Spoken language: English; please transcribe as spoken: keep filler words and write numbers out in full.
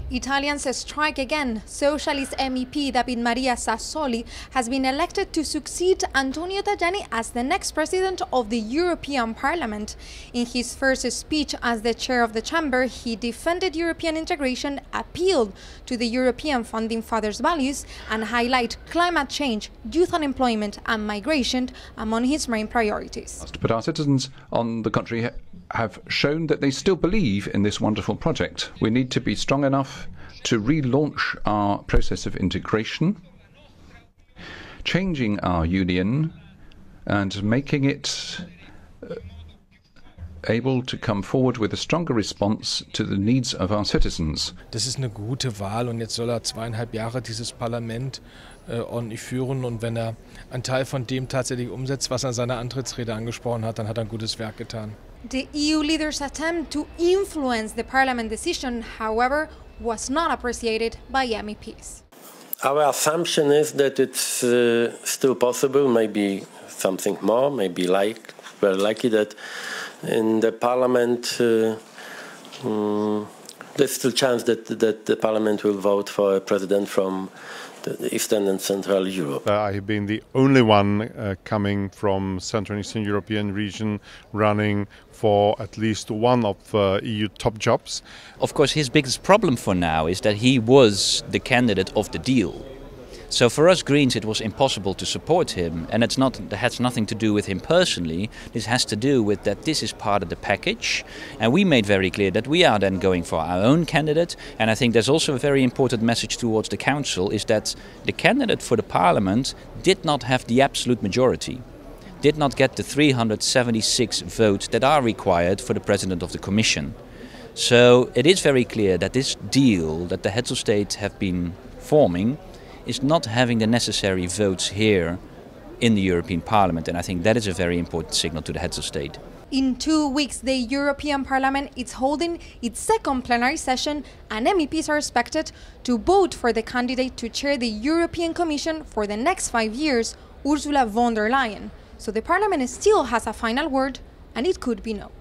Italians strike again. Socialist M E P David Maria Sassoli has been elected to succeed Antonio Tajani as the next president of the European Parliament. In his first speech as the chair of the chamber, he defended European integration, appealed to the European founding fathers' values, and highlighted climate change, youth unemployment, and migration among his main priorities. But our citizens, on the contrary, have shown that they still believe in this wonderful project. We need to be strong enough to relaunch our process of integration, changing our union and making it uh, able to come forward with a stronger response to the needs of our citizens. Das ist eine gute Wahl und jetzt soll er zweieinhalb Jahre dieses Parlament äh, ordentlich führen, und wenn er einen Teil von dem tatsächlich umsetzt, was er in seiner Antrittsrede angesprochen hat, dann hat er ein gutes Werk getan. The E U leaders' attempt to influence the parliament decision, however, was not appreciated by M E Ps. Our assumption is that it's uh, still possible, maybe something more, maybe like we're lucky that in the parliament uh, um, there's still a chance that, that the parliament will vote for a president from the Eastern and Central Europe. Uh, I have been the only one uh, coming from Central and Eastern European region running for at least one of uh, E U top jobs. Of course, his biggest problem for now is that he was the candidate of the deal. So for us Greens it was impossible to support him, and it's not, that has nothing to do with him personally. This has to do with that this is part of the package, and we made very clear that we are then going for our own candidate. And I think there's also a very important message towards the Council, is that the candidate for the Parliament did not have the absolute majority, did not get the three hundred seventy-six votes that are required for the President of the Commission. So it is very clear that this deal that the heads of state have been forming is not having the necessary votes here in the European Parliament, and I think that is a very important signal to the heads of state. In two weeks, the European Parliament is holding its second plenary session, and M E Ps are expected to vote for the candidate to chair the European Commission for the next five years, Ursula von der Leyen. So the Parliament still has a final word, and it could be no.